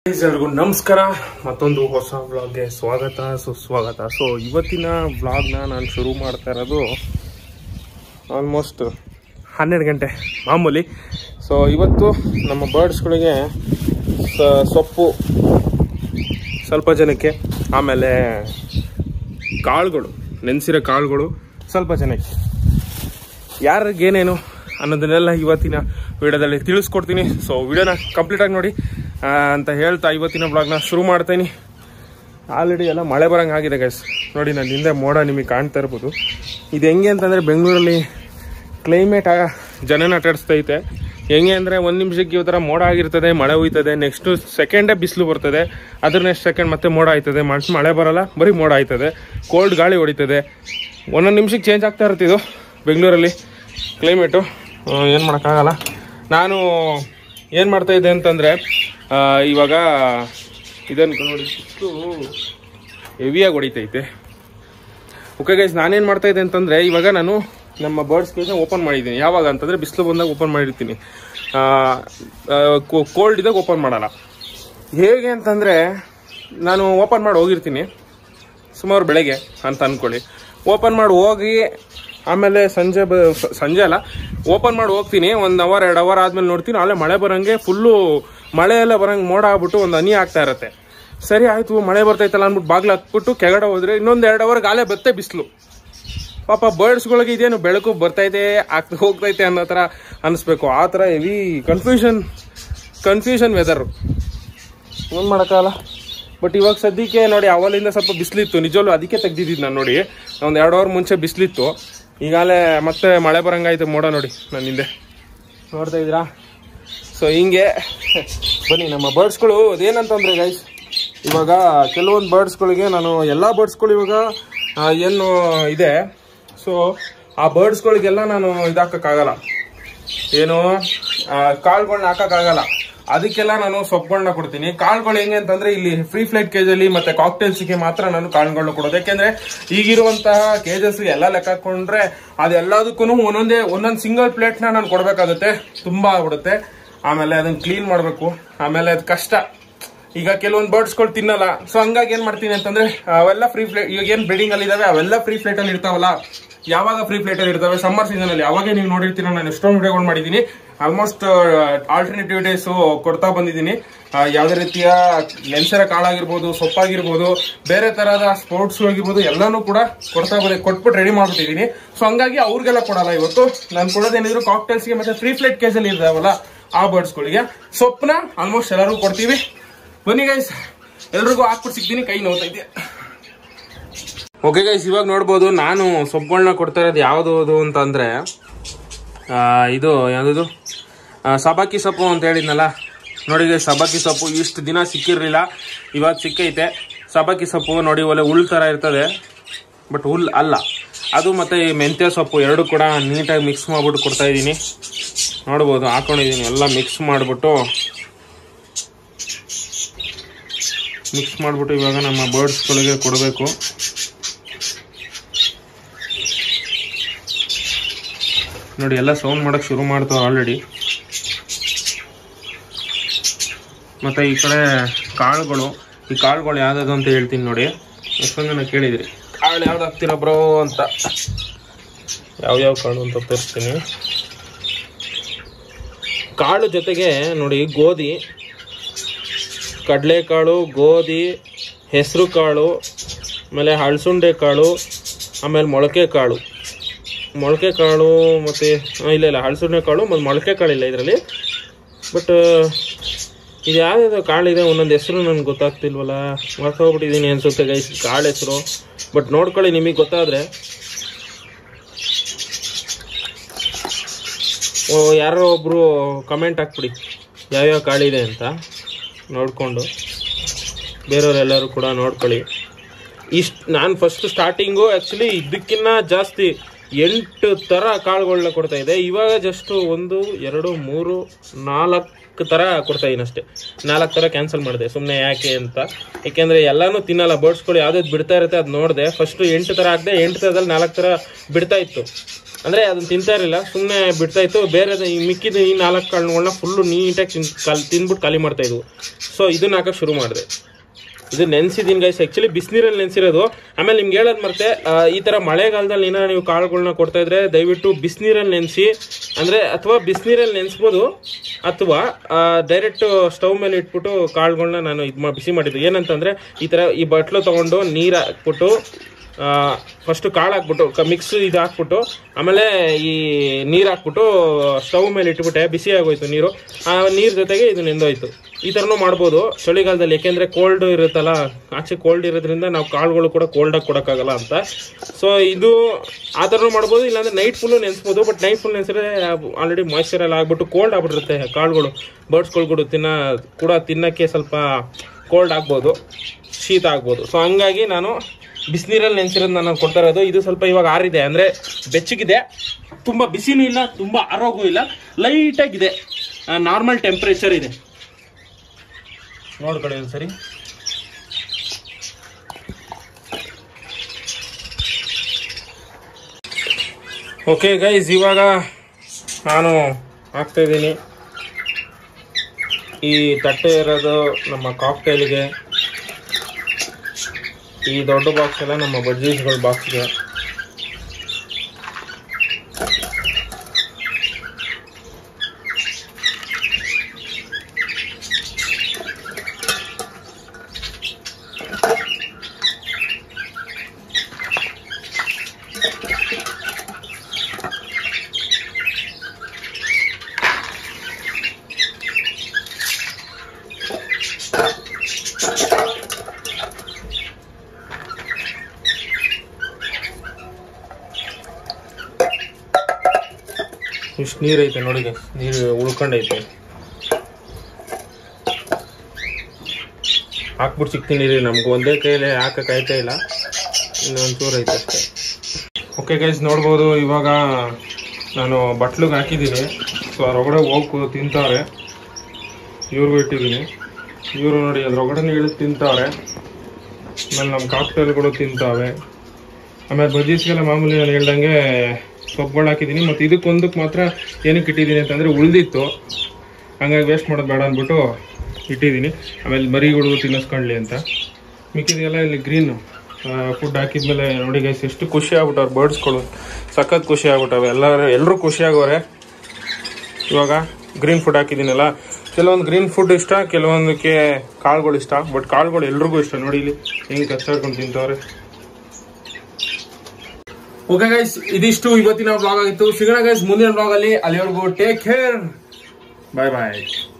ಎಲ್ಲರಿಗೂ ನಮಸ್ಕಾರ. ಮತ್ತೊಂದು ಹೊಸ ವ್ಲಾಗ್ಗೆ ಸ್ವಾಗತ ಸುಸ್ವಾಗತ. ಸೊ ಇವತ್ತಿನ ವ್ಲಾಗ್ನ ನಾನು ಶುರು ಮಾಡ್ತಾ ಇರೋದು ಆಲ್ಮೋಸ್ಟ್ 12 ಗಂಟೆ ಮಾಮೂಲಿ. ಸೊ ಇವತ್ತು ನಮ್ಮ ಬರ್ಡ್ಸ್ಗಳಿಗೆ ಸೊಪ್ಪು ಸ್ವಲ್ಪ ಜನಕ್ಕೆ, ಆಮೇಲೆ ಕಾಳುಗಳು, ನೆನೆಸಿರೋ ಕಾಳುಗಳು ಸ್ವಲ್ಪ ಜನಕ್ಕೆ, ಯಾರಿಗೇನೇನು ಅನ್ನೋದನ್ನೆಲ್ಲ ಇವತ್ತಿನ ವಿಡಿಯೋದಲ್ಲಿ ತಿಳಿಸ್ಕೊಡ್ತೀನಿ. ಸೊ ವಿಡಿಯೋನ ಕಂಪ್ಲೀಟಾಗಿ ನೋಡಿ ಅಂತ ಹೇಳ್ತಾ ಇವತ್ತಿನ ಬ್ಲಾಗ್ನ ಶುರು ಮಾಡ್ತೀನಿ. ಆಲ್ರೆಡಿ ಎಲ್ಲ ಮಳೆ ಬರೋಂಗೆ ಆಗಿದೆ ಗೈಸ್. ನೋಡಿ ನಾನು ಹಿಂದೆ ಮೋಡ ನಿಮಗೆ ಕಾಣ್ತಾ ಇರ್ಬೋದು. ಇದು ಹೆಂಗೆ ಅಂತಂದರೆ ಬೆಂಗಳೂರಲ್ಲಿ ಕ್ಲೈಮೇಟ್ ಜನನ ಆಟಾಡಿಸ್ತೈತೆ. ಹೆಂಗೆ ಅಂದರೆ ಒಂದು ನಿಮಿಷಕ್ಕೆ ಈ ಥರ ಮೋಡ ಆಗಿರ್ತದೆ, ಮಳೆ ಹೋಯ್ತದೆ, ನೆಕ್ಸ್ಟು ಸೆಕೆಂಡೇ ಬಿಸಿಲು ಬರ್ತದೆ, ಅದ್ರ ನೆಕ್ಸ್ಟ್ ಸೆಕೆಂಡ್ ಮತ್ತೆ ಮೋಡ ಆಯ್ತದೆ, ಮಳೆ ಬರೋಲ್ಲ, ಬರೀ ಮೋಡ ಆಯ್ತದೆ, ಕೋಲ್ಡ್ ಗಾಳಿ ಹೊಡಿತದೆ. ಒಂದೊಂದು ನಿಮಿಷಕ್ಕೆ ಚೇಂಜ್ ಆಗ್ತಾ ಇರ್ತಿದ್ದು ಬೆಂಗಳೂರಲ್ಲಿ ಕ್ಲೈಮೇಟು. ಏನು ಮಾಡೋಕ್ಕಾಗಲ್ಲ. ನಾನು ಏನು ಮಾಡ್ತಾಯಿದ್ದೆ ಅಂತಂದರೆ ಇವಾಗ ಇದನ್ನು ನೋಡಿ ಇಷ್ಟು ಹೆವಿಯಾಗಿ ಹೊಡಿತೈತೆ. ಓಕೆ ಗೈಸ್, ನಾನೇನು ಮಾಡ್ತಾಯಿದ್ದೆ ಅಂತಂದರೆ ಇವಾಗ ನಾನು ನಮ್ಮ ಬರ್ಡ್ಸ್ ಕೇಜ್ ಓಪನ್ ಮಾಡಿದ್ದೀನಿ. ಯಾವಾಗ ಅಂತಂದರೆ ಬಿಸಿಲು ಬಂದಾಗ ಓಪನ್ ಮಾಡಿರ್ತೀನಿ, ಕೋಲ್ಡ್ ಇದ್ದಾಗ ಓಪನ್ ಮಾಡಲ್ಲ. ಹೇಗೆ ಅಂತಂದರೆ ನಾನು ಓಪನ್ ಮಾಡಿ ಹೋಗಿರ್ತೀನಿ ಸುಮಾರು ಬೆಳಗ್ಗೆ ಅಂತ ಅಂದ್ಕೊಳ್ಳಿ. ಓಪನ್ ಮಾಡಿ ಹೋಗಿ ಆಮೇಲೆ ಸಂಜೆ ಅಲ್ಲ, ಓಪನ್ ಮಾಡಿ ಹೋಗ್ತೀನಿ, 1 ಅವರ್ 2 ಅವರ್ ಆದಮೇಲೆ ನೋಡ್ತೀನಿ ಆಮೇಲೆ ಮಳೆ ಬರೋಂಗೆ ಫುಲ್ಲು ಮಳೆ ಎಲ್ಲ ಬರೋಂಗೆ ಮೋಡ ಆಗ್ಬಿಟ್ಟು ಒಂದು ಹನಿ ಆಗ್ತಾ ಇರುತ್ತೆ. ಸರಿ ಆಯಿತು, ಮಳೆ ಬರ್ತೈತಲ್ಲ ಅಂದ್ಬಿಟ್ಟು ಬಾಗ್ಲು ಹಾಕ್ಬಿಟ್ಟು ಕೆಳಗಡೆ ಹೋದ್ರೆ ಇನ್ನೊಂದು 2 ಅವರ್ಗೆ ಆಲೇ ಬತ್ತೆ ಬಿಸಿಲು. ಪಾಪ ಬರ್ಡ್ಸ್ಗಳಿಗೆ ಇದೇನು ಬೆಳಕು ಬರ್ತೈತೆ ಹೋಗ್ತೈತೆ ಅನ್ನೋ ಥರ ಅನಿಸ್ಬೇಕು. ಆ ಥರ ಹೆವಿ ಕನ್ಫ್ಯೂಷನ್ ವೆದರು, ಏನು ಮಾಡೋಕ್ಕಾಗಲ್ಲ. ಬಟ್ ಇವಾಗ ಸದ್ಯಕ್ಕೆ ನೋಡಿ, ಅವಲಿಂದ ಸ್ವಲ್ಪ ಬಿಸಿಲಿತ್ತು ನಿಜವಲ್ಲೂ, ಅದಕ್ಕೆ ತೆಗ್ದಿದ್ದು ನಾನು. ನೋಡಿ ಒಂದು 2 ಅವರ್ ಮುಂಚೆ ಬಿಸಿಲಿತ್ತು, ಈಗಾಗಲೇ ಮತ್ತೆ ಮಳೆ ಬರೋಂಗಾಯ್ತು ಮೋಡ. ನೋಡಿ ನಾನು ಹಿಂದೆ ನೋಡ್ತಾ ಇದ್ದೀರಾ. ಸೊ ಹಿಂಗೆ ಬನ್ನಿ ನಮ್ಮ ಬರ್ಡ್ಸ್ಗಳು ಅದೇನಂತಂದರೆ ಗೈಸ್, ಇವಾಗ ಕೆಲವೊಂದು ಬರ್ಡ್ಸ್ಗಳಿಗೆ ನಾನು ಎಲ್ಲ ಬರ್ಡ್ಸ್ಗಳು ಇವಾಗ ಏನು ಇದೆ, ಸೊ ಆ ಬರ್ಡ್ಸ್ಗಳಿಗೆಲ್ಲ ನಾನು ಇದಾಕೋಕ್ಕಾಗಲ್ಲ, ಏನು ಕಾಳುಗಳನ್ನ ಹಾಕೋಕ್ಕಾಗಲ್ಲ. ಅದಕ್ಕೆಲ್ಲ ನಾನು ಸೊಪ್ಪುಗಳನ್ನ ಕೊಡ್ತೀನಿ. ಕಾಳುಗಳು ಹೆಂಗೆ ಅಂತಂದ್ರೆ ಇಲ್ಲಿ ಫ್ರೀ ಫ್ಲೈಟ್ ಕೇಜಲ್ಲಿ ಮತ್ತೆ ಕಾಕ್ಟೇಲ್ಸ್ಗೆ ಮಾತ್ರ ನಾನು ಕಾಳುಗಳನ್ನ ಕೊಡೋದು. ಯಾಕೆಂದ್ರೆ ಈಗಿರುವಂತಹ ಕೇಜಸ್ ಎಲ್ಲ ಲೆಕ್ಕ ಹಾಕೊಂಡ್ರೆ ಅದೆಲ್ಲದಕ್ಕೂ ಒಂದೊಂದು ಸಿಂಗಲ್ ಪ್ಲೇಟ್ನ ನಾನು ಕೊಡಬೇಕಾಗುತ್ತೆ, ತುಂಬಾ ಆಗ್ಬಿಡುತ್ತೆ. ಆಮೇಲೆ ಅದನ್ನ ಕ್ಲೀನ್ ಮಾಡಬೇಕು, ಆಮೇಲೆ ಅದು ಕಷ್ಟ. ಈಗ ಕೆಲವೊಂದು ಬರ್ಡ್ಸ್ಗಳು ತಿನ್ನಲ್ಲ, ಸೊ ಹಂಗಾಗಿ ಏನ್ ಮಾಡ್ತೀನಿ ಅಂತಂದ್ರೆ ಅವೆಲ್ಲ ಫ್ರೀ ಫ್ಲೈಟ್, ಇವಾಗ ಏನ್ ಬ್ರೀಡಿಂಗ್ ಅಲ್ಲಿ ಇದಾವೆ ಅವೆಲ್ಲ ಫ್ರೀ ಫ್ಲೈಟ್ ಅಲ್ಲಿ ಇರ್ತಾವಲ್ಲ. ಯಾವಾಗ ಫ್ರೀ ಫ್ಲೈಟ್ ಅಲ್ಲಿ ಇರ್ತವೆ? ಸಮ್ಮರ್ ಸೀಸನ್ ಅಲ್ಲಿ. ಅವಾಗೇ ನೀವು ನೋಡಿರ್ತೀರ, ನಾನು ಎಷ್ಟೊಂದು ವಿಡಿಯೋಗಳು ಮಾಡಿದ್ದೀನಿ. ಆಲ್ಮೋಸ್ಟ್ ಆಲ್ಟರ್ನೇಟಿವ್ ಡೇಸ್ ಕೊಡ್ತಾ ಬಂದಿದ್ದೀನಿ. ಯಾವುದೇ ರೀತಿಯ ನೆನ್ಸರ ಕಾಳಾಗಿರ್ಬೋದು, ಸೊಪ್ಪಾಗಿರ್ಬೋದು, ಬೇರೆ ತರಹದ ಸ್ಪೋರ್ಟ್ಸ್ ಆಗಿರ್ಬೋದು, ಎಲ್ಲಾನು ಕೂಡ ಕೊಟ್ಬಿಟ್ಟು ರೆಡಿ ಮಾಡ್ಬಿಟ್ಟಿದ್ದೀನಿ. ಸೊ ಹಂಗಾಗಿ ಅವ್ರಿಗೆಲ್ಲ ಕೊಡಲ್ಲ. ಇವತ್ತು ನಾನು ಕೊಡೋದೇನಿದ್ರು ಕಾಕ್ಟೇಲ್ಸ್ಗೆ ಮತ್ತೆ ಫ್ರೀ ಫ್ಲೈಟ್ ಕೇಸಲ್ಲಿ ಇರ್ತಾವಲ್ಲ ಆ ಬರ್ಡ್ಸ್ಗಳಿಗೆ ಸೊಪ್ಪನ್ನ ಆಲ್ಮೋಸ್ಟ್ ಎಲ್ಲರಿಗೂ ಕೊಡ್ತೀವಿ. ಬನ್ನಿ ಗೈಸ್, ಎಲ್ರಿಗೂ ಹಾಕ್ಬಿಟ್ಟು ಸಿಗ್ತೀನಿ, ಕೈ ನೋವ್ತೈತೆ. ಓಕೆ ಗೈಸ್, ಇವಾಗ ನೋಡ್ಬೋದು ನಾನು ಸೊಪ್ಪುಗಳನ್ನ ಕೊಡ್ತಾ ಇರೋದು ಯಾವುದು ಅಂತ ಅಂದ್ರೆ ಇದು ಯಾವುದು ಸಬಾಕಿ ಸೊಪ್ಪು ಅಂತ ಹೇಳಿದ್ನಲ್ಲ. ನೋಡಿ ಗೈಸ್, ಸಬಾಕಿ ಸೊಪ್ಪು ಇಷ್ಟು ದಿನ ಸಿಕ್ಕಿರಲಿಲ್ಲ, ಇವಾಗ ಸಿಕ್ಕೈತೆ. ಸಬಾಕಿ ಸೊಪ್ಪು ನೋಡಿ ಒಳ್ಳೆ ಹುಲ್ ಥರ ಇರ್ತದೆ, ಬಟ್ ಹುಲ್ ಅಲ್ಲ ಅದು. ಮತ್ತು ಮೆಂತ್ಯ ಸೊಪ್ಪು ಎರಡು ಕೂಡ ನೀಟಾಗಿ ಮಿಕ್ಸ್ ಮಾಡಿಬಿಟ್ಟು ಕೊಡ್ತಾ ಇದ್ದೀನಿ. ನೋಡ್ಬೋದು ಹಾಕೊಂಡಿದ್ದೀನಿ, ಎಲ್ಲ ಮಿಕ್ಸ್ ಮಾಡಿಬಿಟ್ಟು ಇವಾಗ ನಮ್ಮ ಬರ್ಡ್ಸ್ಗಳಿಗೆ ಕೊಡಬೇಕು. ನೋಡಿ ಎಲ್ಲ ಸೌಂಡ್ ಮಾಡೋಕ್ಕೆ ಶುರು ಮಾಡ್ತಾವೆ ಆಲ್ರೆಡಿ. ಮತ್ತು ಈ ಕಡೆ ಕಾಳುಗಳು, ಈ ಕಾಳುಗಳು ಯಾವ್ದು ಅಂತ ಹೇಳ್ತೀನಿ ನೋಡಿ. ಎಷ್ಟೊಂದು ಜನ ಕೇಳಿದ್ರಿ ಕಾಳು ಯಾವ್ದು ಹಾಕ್ತೀರ ಬ್ರೋ ಅಂತ. ಯಾವ್ಯಾವ ಕಾಳು ಅಂತ ತೋರಿಸ್ತೀನಿ. ಕಾಳು ಜೊತೆಗೆ ನೋಡಿ ಗೋಧಿ, ಕಡಲೆಕಾಳು, ಗೋಧಿ, ಹೆಸರು ಕಾಳು, ಆಮೇಲೆ ಹಳಸುಂಡೆ ಕಾಳು, ಆಮೇಲೆ ಮೊಳಕೆ ಕಾಳು ಮತ್ತು ಇಲ್ಲ ಹಳಸುಂಡೆ ಕಾಳು ಮತ್ತು ಮೊಳಕೆ ಕಾಳು ಇಲ್ಲ ಇದರಲ್ಲಿ. ಬಟ್ ಇದು ಯಾವ್ಯಾವ ಕಾಳಿದೆ ಒಂದೊಂದು ಹೆಸರು ನನಗೆ ಗೊತ್ತಾಗ್ತಿಲ್ವಲ್ಲ, ಮರ್ತೋಗ್ಬಿಟ್ಟಿದ್ದೀನಿ ಅನ್ಸುತ್ತೆ ಗೈಸ್ ಕಾಳು ಹೆಸರು. ಬಟ್ ನೋಡ್ಕೊಳ್ಳಿ, ನಿಮಗೆ ಗೊತ್ತಾದರೆ ಯಾರೋ ಒಬ್ಬರು ಕಮೆಂಟ್ ಹಾಕ್ಬಿಡಿ ಯಾವ್ಯಾವ ಕಾಳಿದೆ ಅಂತ ನೋಡಿಕೊಂಡು. ಬೇರೆಯವರೆಲ್ಲರೂ ಕೂಡ ನೋಡ್ಕೊಳ್ಳಿ. ನಾನು ಫಸ್ಟ್ ಸ್ಟಾರ್ಟಿಂಗು ಆ್ಯಕ್ಚುಲಿ ಇದಕ್ಕಿಂತ ಜಾಸ್ತಿ 8 ಥರ ಕಾಳುಗಳನ್ನ ಕೊಡ್ತಾ ಇದೆ. ಇವಾಗ ಜಸ್ಟ್ 1 2 3 4 ಥರ ಕೊಡ್ತಾ ಇದ್ದೀನಿ ಅಷ್ಟೇ. 4 ಥರ ಕ್ಯಾನ್ಸಲ್ ಮಾಡಿದೆ ಸುಮ್ಮನೆ ಯಾಕೆ ಅಂತ. ಏಕೆಂದರೆ ಎಲ್ಲನೂ ತಿನ್ನಲ್ಲ ಬರ್ಡ್ಸ್ಗಳು, ಯಾವ್ದಾದ್ರು ಬಿಡ್ತಾ ಇರುತ್ತೆ ಅದು ನೋಡಿದೆ. ಫಸ್ಟು 8 ಥರ ಹಾಕಿದೆ, 8 ಥರದಲ್ಲಿ 4 ಥರ ಬಿಡ್ತಾ ಇತ್ತು. ಅಂದರೆ ಅದನ್ನ ತಿಂತಾ ಇರಲಿಲ್ಲ, ಸುಮ್ಮನೆ ಬಿಡ್ತಾ ಇತ್ತು. ಬೇರೆ ಮಿಕ್ಕಿದ ಈ 4 ಕಾಳುಗಳನ್ನ ಫುಲ್ಲು ನೀಟಾಗಿ ತಿಂದ್ಬಿಟ್ಟು ಖಾಲಿ ಮಾಡ್ತಾ ಇದ್ವು. ಸೊ ಇದನ್ನ ಹಾಕಕ್ಕೆ ಶುರು ಮಾಡಿದೆ. ಇದು ನೆನೆಸಿದ್ದೀನಿ ಗೈಸ್, ಆ್ಯಕ್ಚುಲಿ ಬಿಸಿನೀರಲ್ಲಿ ನೆನೆಸಿರೋದು. ಆಮೇಲೆ ನಿಮ್ಗೆ ಹೇಳೋದು ಮತ್ತೆ, ಈ ಥರ ಮಳೆಗಾಲದಲ್ಲಿ ಏನಾರ ನೀವು ಕಾಳುಗಳನ್ನ ಕೊಡ್ತಾ ಇದ್ರೆ ದಯವಿಟ್ಟು ಬಿಸಿನೀರಲ್ಲಿ ನೆನೆಸಿ, ಅಂದರೆ ಅಥವಾ ಬಿಸಿನೀರಲ್ಲಿ ನೆನೆಸ್ಬೋದು, ಅಥವಾ ಡೈರೆಕ್ಟ್ ಸ್ಟವ್ ಮೇಲೆ ಇಟ್ಬಿಟ್ಟು ಕಾಳುಗಳನ್ನ ನಾನು ಬಿಸಿ ಮಾಡಿದ್ದು. ಏನಂತಂದರೆ ಈ ಥರ ಈ ಬಟ್ಲು ತೊಗೊಂಡು ನೀರು ಹಾಕ್ಬಿಟ್ಟು ಫಸ್ಟು ಕಾಳು ಹಾಕ್ಬಿಟ್ಟು ಮಿಕ್ಸ್ ಇದು ಹಾಕ್ಬಿಟ್ಟು ಆಮೇಲೆ ಈ ನೀರು ಹಾಕ್ಬಿಟ್ಟು ಸ್ಟವ್ ಮೇಲೆ ಇಟ್ಬಿಟ್ಟೆ, ಬಿಸಿ ಆಗೋಯ್ತು ನೀರು. ಆ ನೀರು ಜೊತೆಗೆ ಇದು ನೆಂದೋಯ್ತು. ಈ ಥರನೂ ಮಾಡ್ಬೋದು ಚಳಿಗಾಲದಲ್ಲಿ, ಯಾಕೆಂದರೆ ಕೋಲ್ಡ್ ಇರುತ್ತಲ್ಲ, ಆಚೆ ಕೋಲ್ಡ್ ಇರೋದ್ರಿಂದ ನಾವು ಕಾಳುಗಳು ಕೂಡ ಕೋಲ್ಡಾಗಿ ಕೊಡೋಕ್ಕಾಗಲ್ಲ ಅಂತ. ಸೊ ಇದು ಆ ಥರನೂ ಮಾಡ್ಬೋದು, ಇಲ್ಲಾಂದರೆ ನೈಟ್ ಫುಲ್ಲು ನೆನೆಸ್ಬೋದು. ಬಟ್ ನೈಟ್ ಫುಲ್ ನೆನೆಸಿದ್ರೆ ಆಲ್ರೆಡಿ ಮಾಯ್ಶ್ಚರ್ ಎಲ್ಲ ಆಗ್ಬಿಟ್ಟು ಕೋಲ್ಡ್ ಆಗ್ಬಿಟ್ಟಿರುತ್ತೆ ಕಾಳುಗಳು. ಬರ್ಡ್ಸ್ಗಳು ಕೂಡ ತಿನ್ನೋಕ್ಕೆ ಸ್ವಲ್ಪ ಕೋಲ್ಡ್ ಆಗ್ಬೋದು, ಶೀತ ಆಗ್ಬೋದು. ಸೊ ಹಂಗಾಗಿ ನಾನು ಬಿಸಿನೀರಲ್ಲಿ ನೆನೆಸಿರೋದು ನಾನು ಕೊಡ್ತಾ ಇರೋದು. ಇದು ಸ್ವಲ್ಪ ಇವಾಗ ಆರಿದೆ, ಅಂದರೆ ಬೆಚ್ಚಗಿದೆ, ತುಂಬ ಬಿಸಿನೂ ಇಲ್ಲ, ತುಂಬ ಆರೋಗ್ಯವೂ ಇಲ್ಲ, ಲೈಟಾಗಿದೆ, ನಾರ್ಮಲ್ ಟೆಂಪ್ರೇಚರ್ ಇದೆ. ನೋಡ್ಕೊಳ್ಳಿ ಒಂದು ಸರಿ. ಓಕೆ ಗೈಸ್, ಇವಾಗ ನಾನು ಹಾಕ್ತಾಯಿದ್ದೀನಿ. ಈ ತಟ್ಟೆ ಇರೋದು ನಮ್ಮ ಕಾಕ್ಟೈಲ್ಗೆ, ಈ ದೊಡ್ಡ ಬಾಕ್ಸ್ ಎಲ್ಲ ನಮ್ಮ ಬಜ್ಜೀಸ್ಗಳ ಬಾಕ್ಸ್ಗೆ. ಇಷ್ಟು ನೀರು ಐತೆ ನೋಡಿ, ನೀರು ಉಳ್ಕೊಂಡೈತೆ. ಹಾಕ್ಬಿಟ್ಟು ಸಿಗ್ತೀನಿ ರೀ, ನಮ್ಗೆ ಒಂದೇ ಕೈಯಲ್ಲಿ ಹಾಕಕ್ಕಾಯ್ತಾ ಇಲ್ಲ, ಇನ್ನೊಂಚೂರು ಐತೆ ಅಷ್ಟೇ. ಓಕೆ ಗೈಸ್, ನೋಡ್ಬೋದು ಇವಾಗ ನಾನು ಬಟ್ಲಿಗೆ ಹಾಕಿದ್ದೀನಿ. ಸೊ ಅದ್ರೊಳಗಡೆ ಹೋಗಿ ತಿಂತಾವ್ರೆ, ಇವ್ರಿಗೂ ಇಟ್ಟಿದ್ದೀನಿ. ಇವರು ನೋಡಿ ಅದ್ರೊಳಗಡೆ ಇಳಿದು ತಿಂತಾವ್ರೆ. ಆಮೇಲೆ ನಮ್ಮ ಕಾಕ್ಟೈಲ್ಗಳು ತಿಂತಾವೆ. ಆಮೇಲೆ ಬಜ್ಜೀಸ್ಗೆಲ್ಲ ಮಾಮೂಲಿ ನಾನು ಹೇಳ್ದಂಗೆ ಸೊಪ್ಪುಗಳು ಹಾಕಿದ್ದೀನಿ. ಮತ್ತು ಇದಕ್ಕೊಂದಕ್ಕೆ ಮಾತ್ರ ಏನಕ್ಕೆ ಇಟ್ಟಿದ್ದೀನಿ ಅಂತಂದರೆ ಉಳಿದಿತ್ತು, ಹಂಗಾಗಿ ವೇಸ್ಟ್ ಮಾಡೋದು ಬೇಡ ಅಂದ್ಬಿಟ್ಟು ಇಟ್ಟಿದ್ದೀನಿ. ಆಮೇಲೆ ಮರಿಗಳು ತಿನ್ನಿಸ್ಕೊಳ್ಳಿ ಅಂತ. ಮಿಕ್ಕಿದೆಲ್ಲ ಇಲ್ಲಿ ಗ್ರೀನ್ ಫುಡ್ ಹಾಕಿದ್ಮೇಲೆ ನೋಡಿ ಗೈಸ್ ಎಷ್ಟು ಖುಷಿ ಆಗ್ಬಿಟ್ಟವ್ರು ಬರ್ಡ್ಸ್ಗಳು, ಸಖತ್ ಖುಷಿ ಆಗ್ಬಿಟ್ಟವೆ. ಎಲ್ಲರೂ ಖುಷಿ ಆಗೋರೆ. ಇವಾಗ ಗ್ರೀನ್ ಫುಡ್ ಹಾಕಿದ್ದೀನಲ್ಲ, ಕೆಲವೊಂದು ಗ್ರೀನ್ ಫುಡ್ ಇಷ್ಟ, ಕೆಲವೊಂದಕ್ಕೆ ಕಾಳುಗಳು ಇಷ್ಟ. ಬಟ್ ಕಾಳುಗಳು ಎಲ್ರಿಗೂ ಇಷ್ಟ. ನೋಡಿ ಇಲ್ಲಿ ಹೆಂಗೆ ಕಚ್ಚಾಡ್ಕೊಂಡು ತಿಂತವ್ರೆ. ಓಕೆ ಗೈಸ್, ಇದಿಷ್ಟು ಇವತ್ತಿನ ಬ್ಲಾಗ್ ಆಗಿತ್ತು. ಸಿಗೋಣ ಗೈಸ್ ಮುಂದಿನ ಬ್ಲಾಗ್ ಅಲ್ಲಿ. ಅಲ್ಲಿವರೆಗೂ ಟೇಕ್ ಕೇರ್, ಬಾಯ್ ಬಾಯ್.